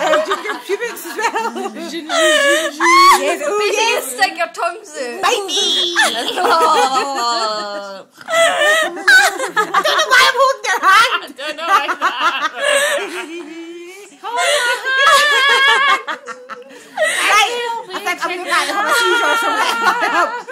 ginger pubics as well. Yes, oh yes. Stick your tongues in. Bite me. I don't know why I'm holding their hand. I don't know why Right, I think I'm going to have a seizure or something.